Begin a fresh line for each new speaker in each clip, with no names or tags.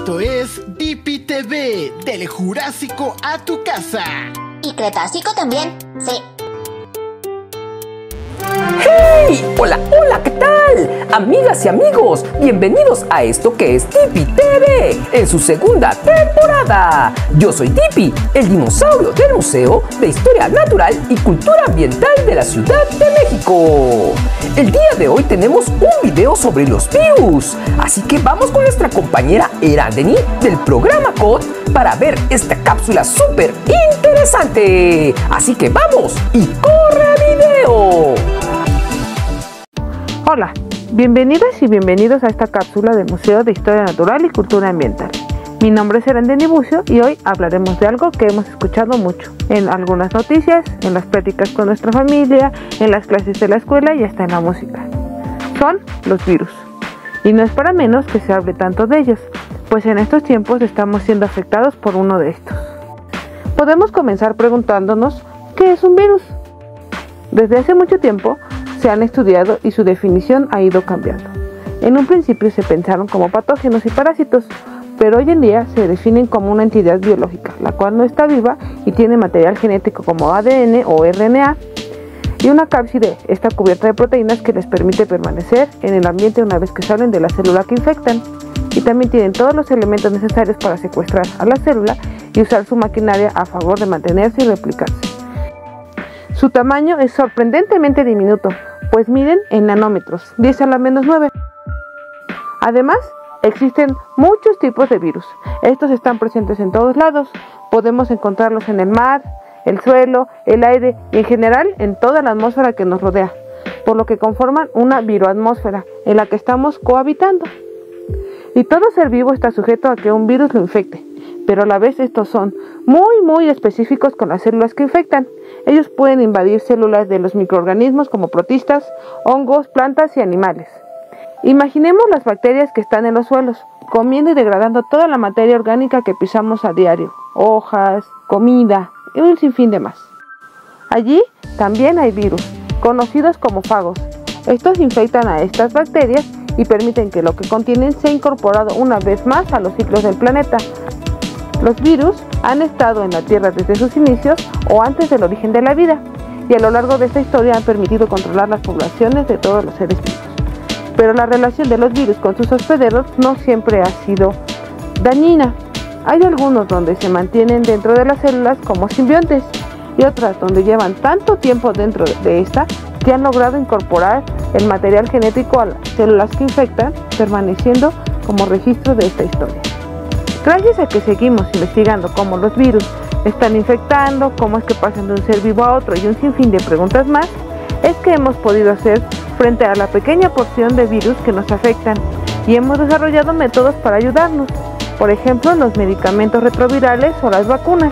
Esto es Dippy TV, del Jurásico a tu casa.
Y Cretácico también, sí.
¡Hey! ¡Hola, hola! ¿Qué tal? Amigas y amigos, bienvenidos a esto que es Dippy TV, en su segunda temporada. Yo soy Dippy, el dinosaurio del Museo de Historia Natural y Cultura Ambiental de la Ciudad de México. El día de hoy tenemos un video sobre los virus, así que vamos con nuestra compañera Erandeni del programa COD para ver esta cápsula súper interesante. Así que vamos y corre video.
Hola, bienvenidas y bienvenidos a esta cápsula del Museo de Historia Natural y Cultura Ambiental. Mi nombre es Erandeni Bucio y hoy hablaremos de algo que hemos escuchado mucho en algunas noticias, en las pláticas con nuestra familia, en las clases de la escuela y hasta en la música. Son los virus. Y no es para menos que se hable tanto de ellos, pues en estos tiempos estamos siendo afectados por uno de estos. Podemos comenzar preguntándonos, ¿qué es un virus? Desde hace mucho tiempo se han estudiado y su definición ha ido cambiando. En un principio se pensaron como patógenos y parásitos, pero hoy en día se definen como una entidad biológica, la cual no está viva y tiene material genético como ADN o RNA y una cápside está cubierta de proteínas que les permite permanecer en el ambiente una vez que salen de la célula que infectan, y también tienen todos los elementos necesarios para secuestrar a la célula y usar su maquinaria a favor de mantenerse y replicarse. Su tamaño es sorprendentemente diminuto, pues miden en nanómetros, 10 a la menos 9. Además, existen muchos tipos de virus. Estos están presentes en todos lados. Podemos encontrarlos en el mar, el suelo, el aire y en general en toda la atmósfera que nos rodea, por lo que conforman una viroatmósfera en la que estamos cohabitando. Y todo ser vivo está sujeto a que un virus lo infecte, pero a la vez estos son muy específicos con las células que infectan. Ellos pueden invadir células de los microorganismos como protistas, hongos, plantas y animales. Imaginemos las bacterias que están en los suelos, comiendo y degradando toda la materia orgánica que pisamos a diario, hojas, comida y un sinfín de más. Allí también hay virus, conocidos como fagos. Estos infectan a estas bacterias y permiten que lo que contienen sea incorporado una vez más a los ciclos del planeta. Los virus han estado en la Tierra desde sus inicios o antes del origen de la vida, y a lo largo de esta historia han permitido controlar las poblaciones de todos los seres vivos. Pero la relación de los virus con sus hospederos no siempre ha sido dañina. Hay algunos donde se mantienen dentro de las células como simbiontes, y otras donde llevan tanto tiempo dentro de esta que han logrado incorporar el material genético a las células que infectan, permaneciendo como registro de esta historia. Gracias a que seguimos investigando cómo los virus están infectando, cómo es que pasan de un ser vivo a otro y un sinfín de preguntas más, es que hemos podido hacer frente a la pequeña porción de virus que nos afectan y hemos desarrollado métodos para ayudarnos, por ejemplo los medicamentos retrovirales o las vacunas.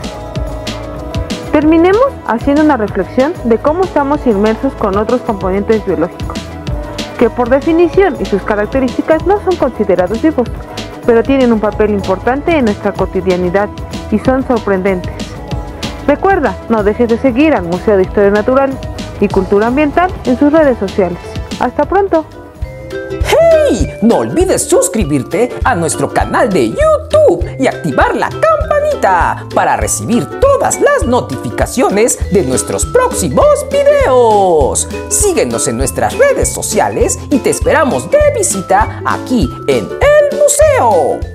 Terminemos haciendo una reflexión de cómo estamos inmersos con otros componentes biológicos, que por definición y sus características no son considerados vivos, pero tienen un papel importante en nuestra cotidianidad y son sorprendentes. Recuerda, no dejes de seguir al Museo de Historia Natural y Cultura Ambiental en sus redes sociales. ¡Hasta pronto!
¡Hey! No olvides suscribirte a nuestro canal de YouTube y activar la campanita para recibir todas las notificaciones de nuestros próximos videos. Síguenos en nuestras redes sociales y te esperamos de visita aquí en el museo.